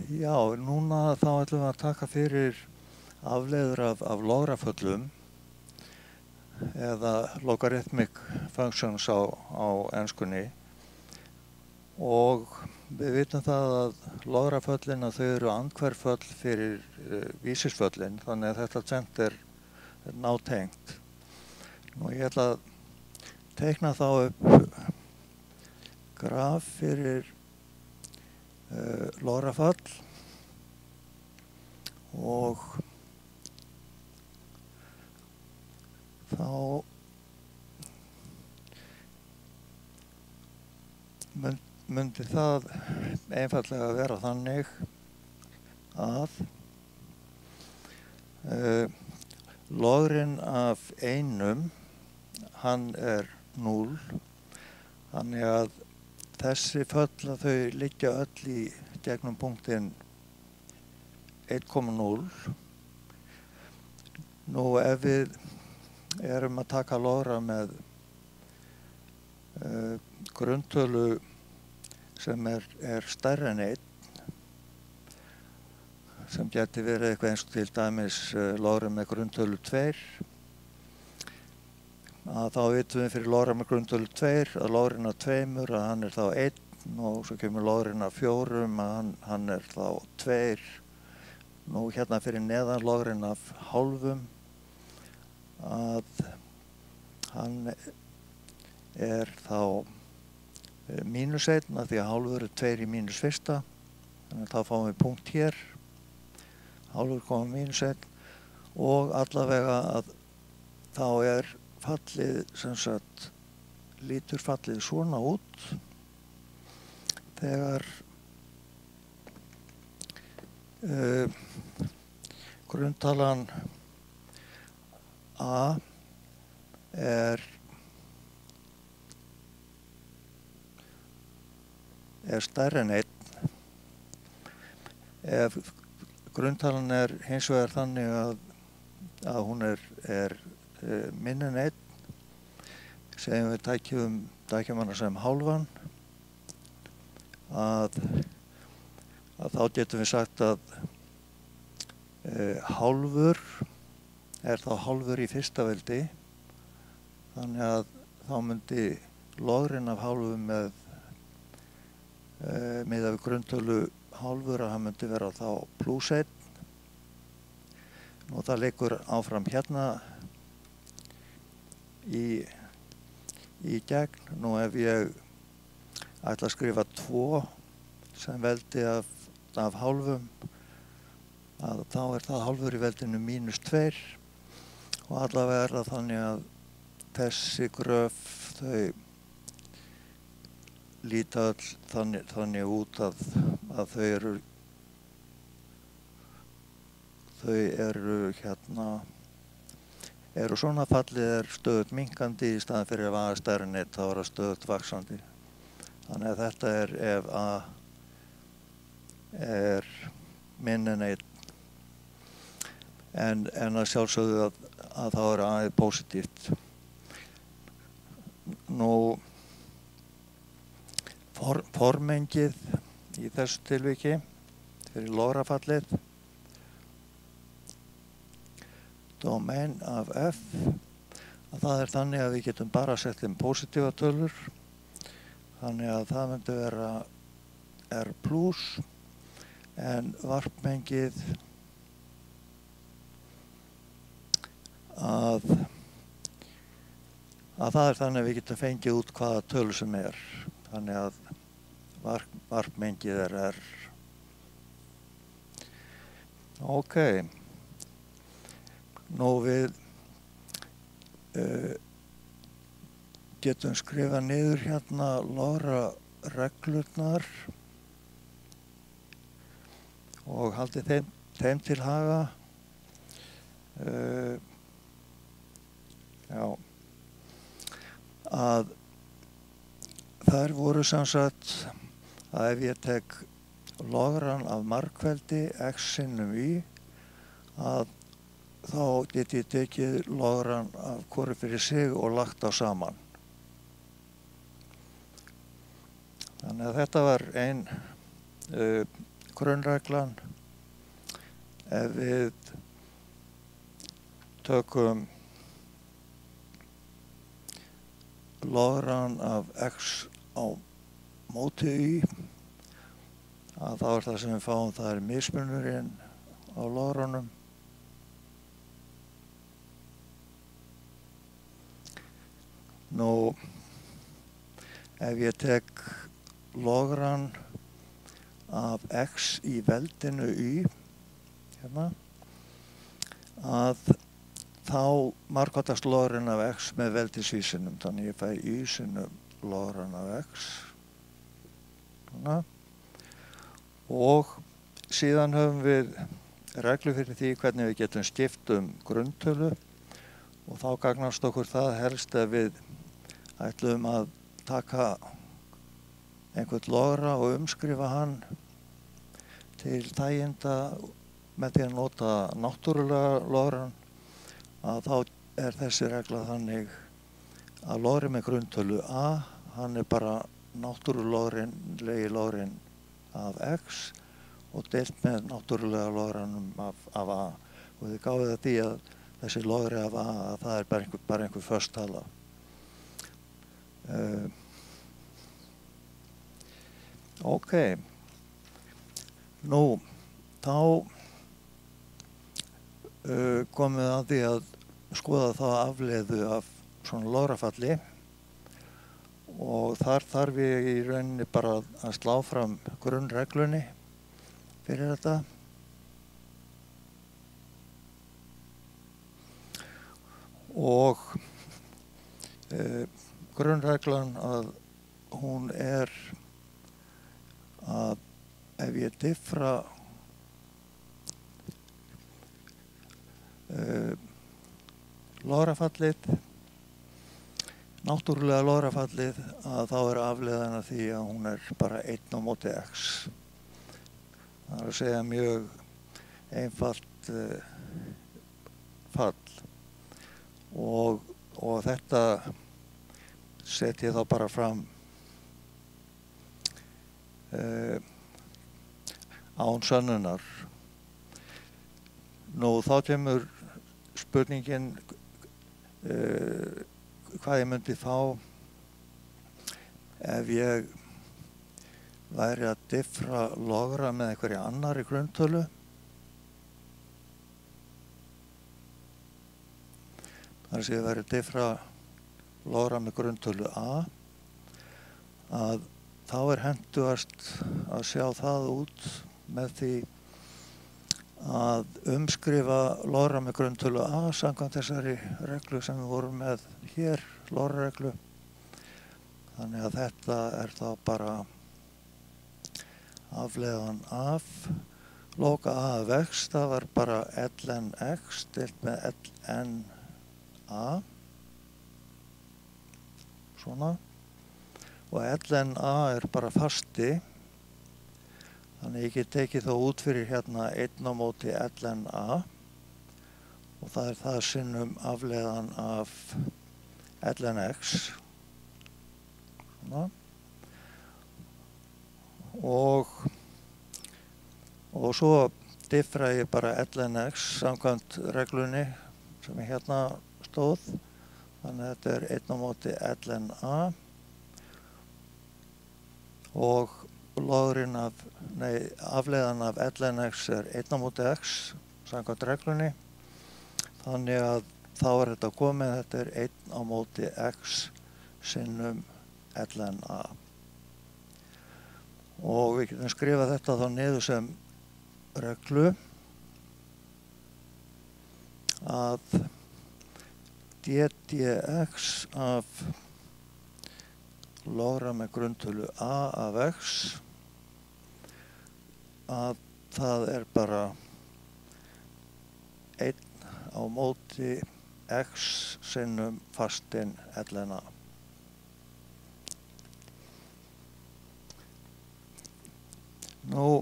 Já, núna þá ætlum við að taka fyrir afleiður af lograföllum eða logarithmic functions á enskunni, og við vitum það að lograföllin að þau eru andhverföll fyrir vísisföllin, þannig að þetta tvennt er nátengt. Nú ég ætla að teikna þá upp graf fyrir lograföll og þá myndi það einfallega vera þannig að logrin af einum, hann er 0, þannig að þessi föll að þau liggja öll í gegnum punktinn 1,0. Nú ef við erum að taka logra með grunntölu sem er stærri en 1, sem geti verið eitthvað eins og til dæmis logra með grunntölu 2, að þá vitum við fyrir logra með grunntölu 2 að logrin af 2 að hann er þá 1, og svo kemur logrin af 4 að hann er þá 2. Nú hérna fyrir neðan logrin af hálfum að hann er þá mínus 1, að því að hálfur er 2 í mínus 1, þannig að þá fáum við punkt hér, hálfur koma mínus 1, og allavega að þá er fallið, sem sagt, lítur fallið svona út þegar grunntalan a er stærri en 1. Ef grunntalan er hins vegar þannig að hún er minni en 1, segjum við tækjum hana sem hálfan, að þá getum við sagt að hálfur er þá hálfur í fyrsta veldi, þannig að þá myndi logrin af hálfum miðað við grunntölu hálfur að hann myndi vera þá plus 1. Nú það liggur áfram hérna í gegn. Nú ef ég ætla að skrifa 2 sem veldi af hálfum, að þá er það hálfur í veldinu mínus 2, og allavega er það þannig að þessi gröf þau líta öll þannig út að þau eru svona, fallið er stöðugt minnkandi í staðan fyrir ef a er stærri en 1, þá er það stöðugt vaxandi. Þannig að þetta er ef a er minni en 1, en að sjálfsögðu að þá er a positíft. Nú formengið í þessu tilviki fyrir lografallið, domain af f, að það er þannig að við getum bara sett inn positífa tölur, þannig að það myndi vera r plus, en varpmengið að það er þannig að við getum fengið út hvaða tölu sem er, þannig að varpmengið er r. Ok, nú við getum skrifað niður hérna lograreglurnar og haldið þeim til haga. Já, að þær voru sem sagt að ef ég tek logran af margfeldi x sinnum y, að þá get ég tekið logran af hvoru fyrir sig og lagt á saman. Þannig að þetta var ein grunnreglan. Ef við tökum logran af x á móti y, að þá er það sem við fáum, það er mismunurinn á logranum. Nú, ef ég tek logran af x í veldinu y, hérna, að þá margfaldast logran af x með veldisvísinum, þannig ég fæ y sinnum logran af x. Svona. Og síðan höfum við reglu fyrir því hvernig við getum skipt grunntölu og þá gagnast okkur það helst ef við ætlum að taka einhvern logra og umskrifa hann til þæginda með því að nota náttúrulega logran, að þá er þessi regla þannig að logri með grunntölu a, hann er bara náttúrulegi logrin af x og deilt með náttúrulega logranum af a. Og þið gáðið að því að þessi logri af a, að það er bara einhver föst tala. Ok, nú, þá komum við að því að skoða þá afleiðu af svona lografalli og þar þarf ég í rauninni bara að slá fram grunnreglunni fyrir þetta. Og grunnreglan að hún er að ef ég diffra lografallið, náttúrulega lografallið, að þá er afleiðan af því að hún er bara 1 á móti x. Það er að segja mjög einfalt fall og þetta set ég þá bara fram án sönnunar. Nú þá kemur spurningin hvað ég myndi fá ef ég væri að diffra logra með einhverja annarri grunntölu. Þar sem ég væri að diffra logra með grunntölu a, að þá er hentugast að sjá það út með því að umskrifa logra með grunntölu a samkvæmt þessari reglu sem við vorum með hér, lograreglu. Þannig að þetta er þá bara afleiðan af log a af x, það var bara ln x deilt með ln a, svona, og ln a er bara fasti, þannig ég get tekið þá út fyrir hérna 1 á móti ln a og það er það sinnum afleiðan af ln x, svona. Og svo diffra ég bara ln x samkvæmt reglunni sem hérna stóð, þannig að þetta er 1 á móti ln a og logrin af, afleiðan af ln x er 1 á móti x samkvæmt reglunni, þannig að þá er þetta komið, þetta er 1 á móti x sinnum ln a. Og við getum skrifað þetta þá niður sem reglu að ddx af logra með grunntölu a af x, að það er bara 1 á móti x sinnum fastinn ln a. Nú,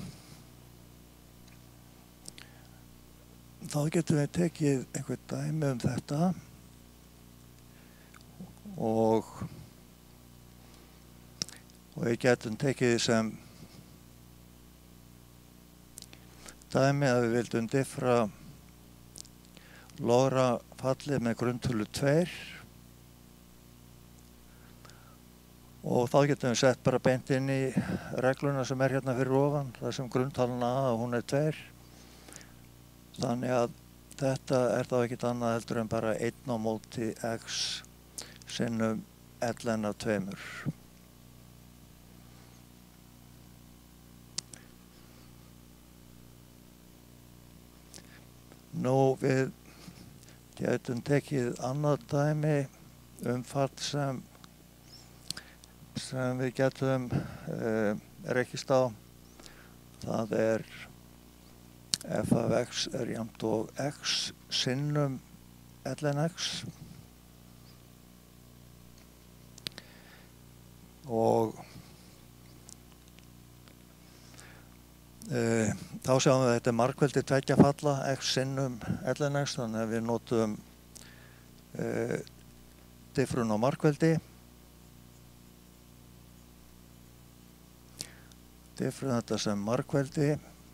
þá getum við tekið einhvern dæmi þetta og við getum tekið sem dæmi að við vildum diffra lografallið með grunntölu 2 og þá getum við sett bara beint inn í regluna sem hérna fyrir ofan, þar sem grunntalan A hún 2. Þannig að þetta þá ekkert annað heldur en bara 1 á móti x sinnum ln af 2. Nú við getum tekið annað dæmi fall sem við getum rekist á. Það f af x jafnt og x sinnum ln x. Og þá sjáum við að þetta margfeldi tveggja falla x sinnum ln x, þannig að við notum diffrun á margfeldi. Diffrun þetta sem margfeldi.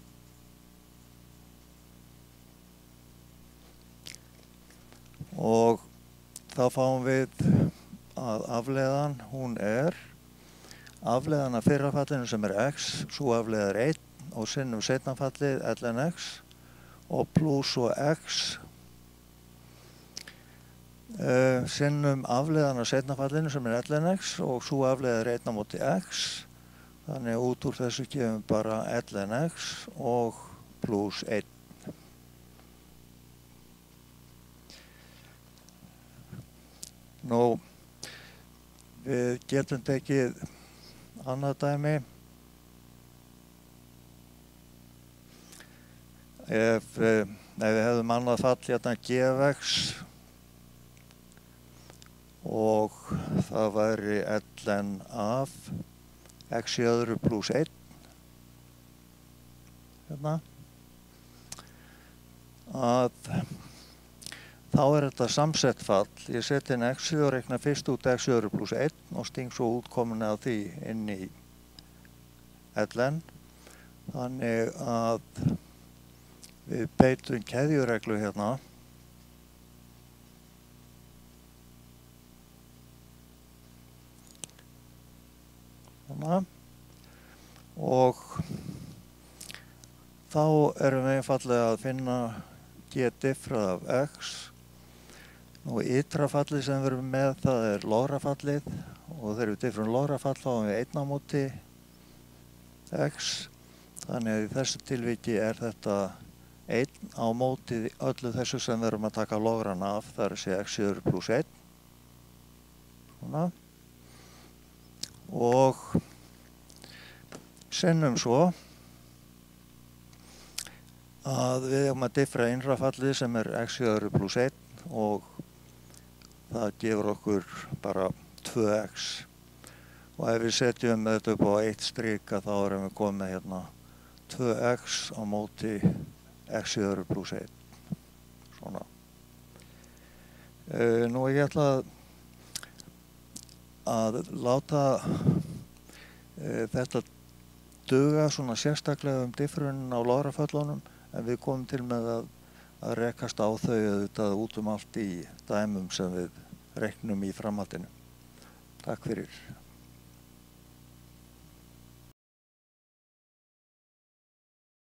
Og þá fáum við að afleiðan hún afleiðan af fyrra fallinu sem x, svo afleiðar 1 og sinnum seinna fallið ln x og pluss og x sinnum afleiðan af seinna fallinu sem ln x og svo afleiðar 1 á móti x. Þannig út úr þessu gefum bara ln x og pluss 1. Nú, við getum tekið annað dæmi. Ef við hefðum annað fall hérna gx og það væri ln af x í öðru pluss 1 hérna, að þá þetta samsett fall. Ég seti inn x og reikna fyrst út x í öðru pluss 1 og sting svo útkomuna af því inn í ln. Þannig að við beitum keðjureglu hérna. Og þá erum við einfaldlega að finna g diffrað af x. Nú ytra fallið sem við erum með það lografallið og þegar við diffrum lografall fáum við 1 á móti x. Þannig að í þessu tilviki þetta 1 á móti öllu þessu sem við erum að taka logran af, það að segja x í öðru pluss 1. Svona. Og sinnum svo að við eigum að diffra innra fallið sem x í öðru pluss 1 og það gefur okkur bara 2x. Og ef við setjum þetta upp á 1 strik þá erum við komið hérna 2x á móti x í öðru pluss 1. Svona. Nú ég ætla að láta þetta duga svona sérstaklega diffrunin á lograföllunum, en við komum til með að rekast á þau auðvitað út allt í dæmum sem við reiknum í framhaldinu. Takk fyrir.